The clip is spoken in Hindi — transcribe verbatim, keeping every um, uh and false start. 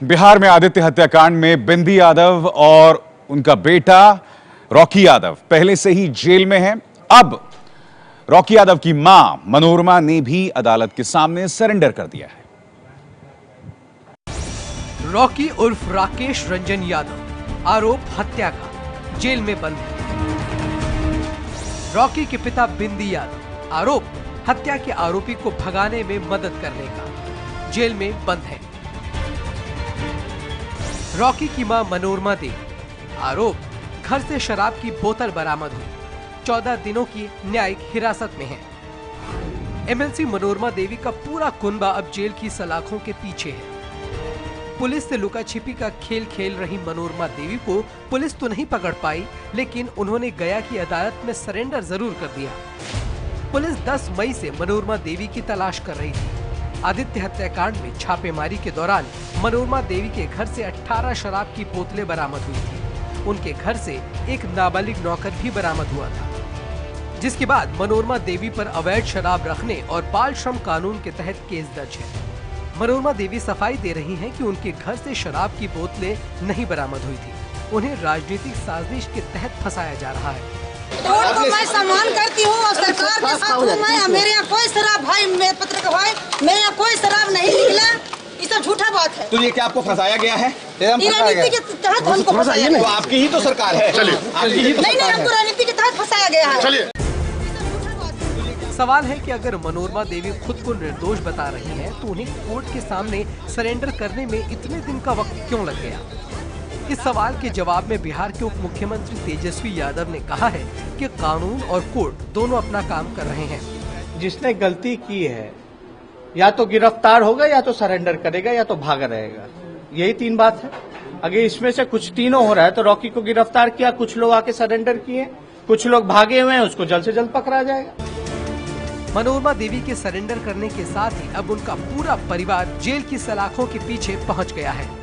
बिहार में आदित्य हत्याकांड में बिंदी यादव और उनका बेटा रॉकी यादव पहले से ही जेल में हैं। अब रॉकी यादव की मां मनोरमा ने भी अदालत के सामने सरेंडर कर दिया है। रॉकी उर्फ राकेश रंजन यादव आरोप हत्या का, जेल में बंद है। रॉकी के पिता बिंदी यादव आरोप हत्या के आरोपी को भगाने में मदद करने का, जेल में बंद है। रॉकी की मां मनोरमा देवी आरोप घर से शराब की बोतल बरामद हुई, चौदह दिनों की न्यायिक हिरासत में है। एमएलसी मनोरमा देवी का पूरा कुनबा अब जेल की सलाखों के पीछे है। पुलिस से लुका छिपी का खेल खेल रही मनोरमा देवी को पुलिस तो नहीं पकड़ पाई, लेकिन उन्होंने गया की अदालत में सरेंडर जरूर कर दिया। पुलिस दस मई से मनोरमा देवी की तलाश कर रही थी। आदित्य हत्याकांड में छापेमारी के दौरान मनोरमा देवी के घर से अठारह शराब की बोतलें बरामद हुई थी। उनके घर से एक नाबालिग नौकर भी बरामद हुआ था, जिसके बाद मनोरमा देवी पर अवैध शराब रखने और बाल श्रम कानून के तहत केस दर्ज है। मनोरमा देवी सफाई दे रही हैं कि उनके घर से शराब की बोतलें नहीं बरामद हुई थी, उन्हें राजनीतिक साजिश के तहत फंसाया जा रहा है। कोर्ट को मैं सम्मान करती हूँ और सरकार के साथ हूँ मैं। मेरे यहाँ कोई शराब भाई, मेरे पत्रकार भाई, मेरे यहाँ कोई शराब नहीं निकला। ये सब झूठा बात है। तो ये क्या आपको फंसाया गया है? राजनीति के तहत हमको फंसाया गया। तो आपकी ही तो सरकार है। चलिए, आपकी ही तो नहीं नहीं, हमको राजनीति के तहत फंसाया गया है। चलिए। सवाल है कि अगर मनोरमा देवी खुद को निर्दोष बता रही हैं, तो उन्हें कोर्ट के सामने सरेंडर करने में इतने दिन का वक्त क्यों लग गया? इस सवाल के जवाब में बिहार के उप मुख्यमंत्री तेजस्वी यादव ने कहा है कि कानून और कोर्ट दोनों अपना काम कर रहे हैं। जिसने गलती की है या तो गिरफ्तार होगा, या तो सरेंडर करेगा, या तो भागा रहेगा। यही तीन बात है। अगर इसमें से कुछ तीनों हो रहा है तो रॉकी को गिरफ्तार किया, कुछ लोग आके सरेंडर किए, कुछ लोग भागे हुए हैं, उसको जल्द से जल्द पकड़ा जाएगा। मनोरमा देवी के सरेंडर करने के साथ ही अब उनका पूरा परिवार जेल की सलाखों के पीछे पहुंच गया है।